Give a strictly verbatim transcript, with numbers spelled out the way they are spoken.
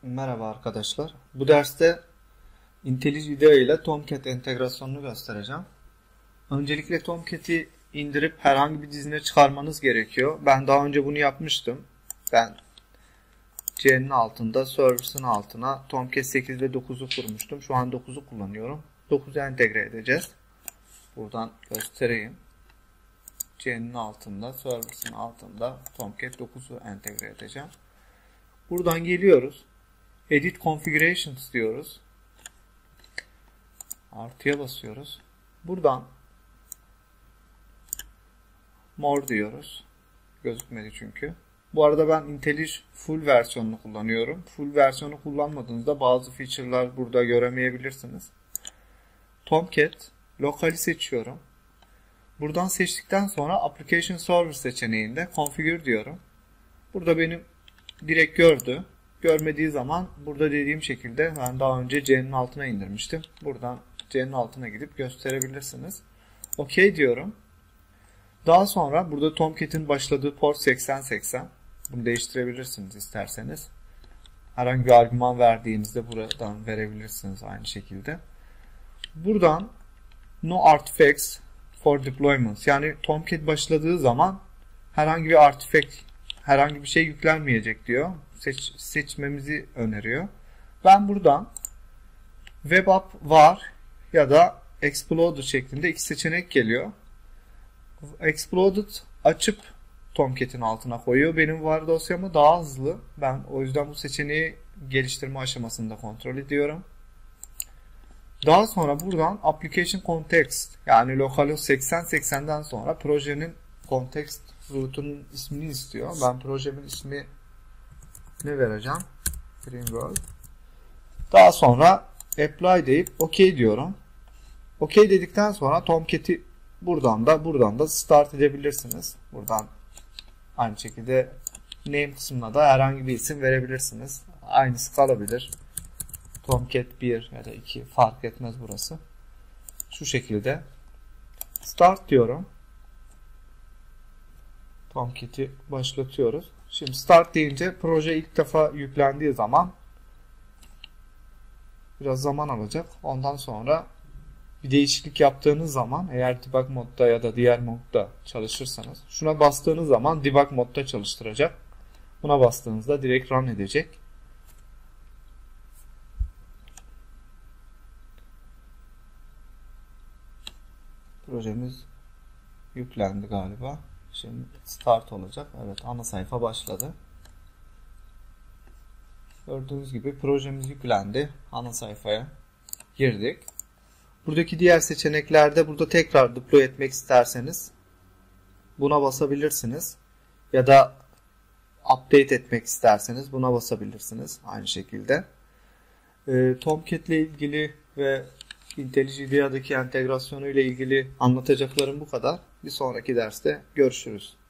Merhaba arkadaşlar. Bu derste IntelliJ IDEA ile Tomcat entegrasyonunu göstereceğim. Öncelikle Tomcat'i indirip herhangi bir dizine çıkarmanız gerekiyor. Ben daha önce bunu yapmıştım. Ben C'nin altında, Service'ın altına Tomcat sekiz ve dokuzu kurmuştum. Şu an dokuzu kullanıyorum. dokuzu entegre edeceğiz. Buradan göstereyim. C'nin altında, Service'ın altında Tomcat dokuzu entegre edeceğim. Buradan geliyoruz. Edit Configurations diyoruz. Artıya basıyoruz. Buradan More diyoruz. Gözükmedi çünkü. Bu arada ben IntelliJ Full versiyonunu kullanıyorum. Full versiyonu kullanmadığınızda bazı feature'lar burada göremeyebilirsiniz. Tomcat Local'i seçiyorum. Buradan seçtikten sonra Application Server seçeneğinde Configure diyorum. Burada benim direkt gördü. Görmediği zaman burada dediğim şekilde ben daha önce C'nin altına indirmiştim. Buradan C'nin altına gidip gösterebilirsiniz. OK diyorum. Daha sonra burada Tomcat'in başladığı port seksen seksen. Bunu değiştirebilirsiniz isterseniz. Herhangi bir argüman verdiğinizde buradan verebilirsiniz aynı şekilde. Buradan No Artifacts for Deployment. Yani Tomcat başladığı zaman herhangi bir artifact, herhangi bir şey yüklenmeyecek diyor. Seç, seçmemizi öneriyor. Ben buradan Web App var ya da Exploder şeklinde iki seçenek geliyor. Exploder açıp Tomcat'in altına koyuyor. Benim var dosyamı daha hızlı. Ben o yüzden bu seçeneği geliştirme aşamasında kontrol ediyorum. Daha sonra buradan Application Context, yani localhost seksen seksenden sonra projenin context route'unun ismini istiyor. Ben projemin ismi ne vereceğim? Dreamworld. Daha sonra Apply deyip OK diyorum. OK dedikten sonra Tomcat'i buradan da buradan da start edebilirsiniz. Buradan aynı şekilde name kısmına da herhangi bir isim verebilirsiniz. Aynısı kalabilir. Tomcat bir ya da iki fark etmez burası. Şu şekilde start diyorum. Tomcat'i başlatıyoruz. Şimdi start deyince proje ilk defa yüklendiği zaman biraz zaman alacak. Ondan sonra bir değişiklik yaptığınız zaman, eğer debug modda ya da diğer modda çalışırsanız, şuna bastığınız zaman debug modda çalıştıracak. Buna bastığınızda direkt run edecek. Projemiz yüklendi galiba. Şimdi start olacak. Evet, ana sayfa başladı. Gördüğünüz gibi projemiz yüklendi. Ana sayfaya girdik. Buradaki diğer seçeneklerde burada tekrar deploy etmek isterseniz buna basabilirsiniz. Ya da update etmek isterseniz buna basabilirsiniz. Aynı şekilde. E, Tomcat ile ilgili ve IntelliJ IDEA'daki entegrasyonu ile ilgili anlatacaklarım bu kadar. Bir sonraki derste görüşürüz.